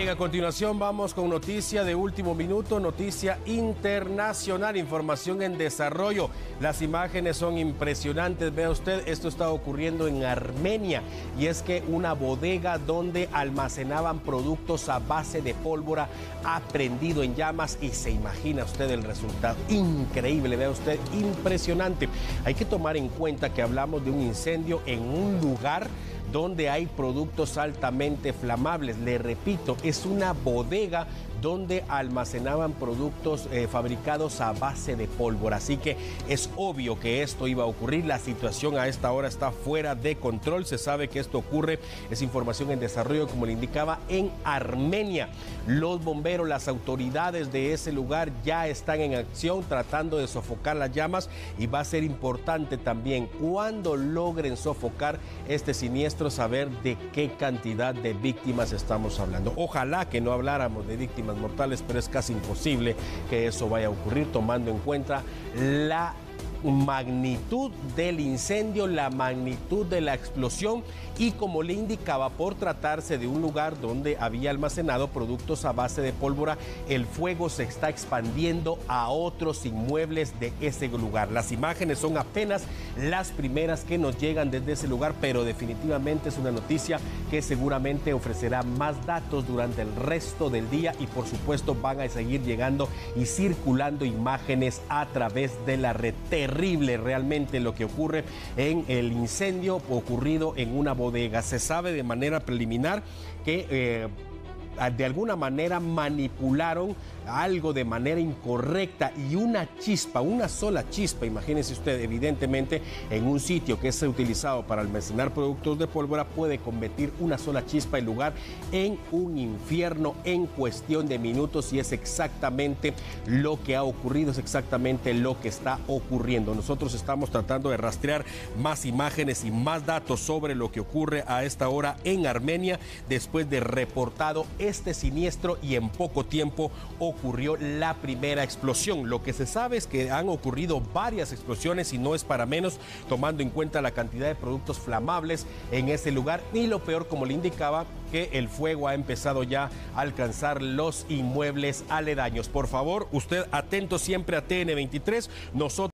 Bien, a continuación vamos con noticia de último minuto, noticia internacional, información en desarrollo. Las imágenes son impresionantes, vea usted, esto está ocurriendo en Armenia y es que una bodega donde almacenaban productos a base de pólvora ha prendido en llamas y se imagina usted el resultado. Increíble, vea usted, impresionante. Hay que tomar en cuenta que hablamos de un incendio en un lugar donde hay productos altamente flamables. Le repito, es una bodega donde almacenaban productos fabricados a base de pólvora. Así que es obvio que esto iba a ocurrir. La situación a esta hora está fuera de control. Se sabe que esto ocurre, es información en desarrollo, como le indicaba, en Armenia. Los bomberos, las autoridades de ese lugar ya están en acción tratando de sofocar las llamas y va a ser importante también cuando logren sofocar este siniestro saber de qué cantidad de víctimas estamos hablando. Ojalá que no habláramos de víctimas mortales, pero es casi imposible que eso vaya a ocurrir tomando en cuenta la magnitud del incendio, la magnitud de la explosión y, como le indicaba, por tratarse de un lugar donde había almacenado productos a base de pólvora, el fuego se está expandiendo a otros inmuebles de ese lugar. Las imágenes son apenas las primeras que nos llegan desde ese lugar, pero definitivamente es una noticia que seguramente ofrecerá más datos durante el resto del día y por supuesto van a seguir llegando y circulando imágenes a través de la red. Terrible realmente lo que ocurre en el incendio ocurrido en una bodega. Se sabe de manera preliminar que de alguna manera manipularon algo de manera incorrecta y una chispa, una sola chispa, imagínese usted, evidentemente en un sitio que es utilizado para almacenar productos de pólvora puede convertir una sola chispa el lugar en un infierno en cuestión de minutos y es exactamente lo que ha ocurrido, es exactamente lo que está ocurriendo. Nosotros estamos tratando de rastrear más imágenes y más datos sobre lo que ocurre a esta hora en Armenia después de reportado este siniestro y en poco tiempo ocurrió la primera explosión. Lo que se sabe es que han ocurrido varias explosiones y no es para menos tomando en cuenta la cantidad de productos flamables en ese lugar y lo peor, como le indicaba, que el fuego ha empezado ya a alcanzar los inmuebles aledaños. Por favor, usted atento siempre a TN23. Nosotros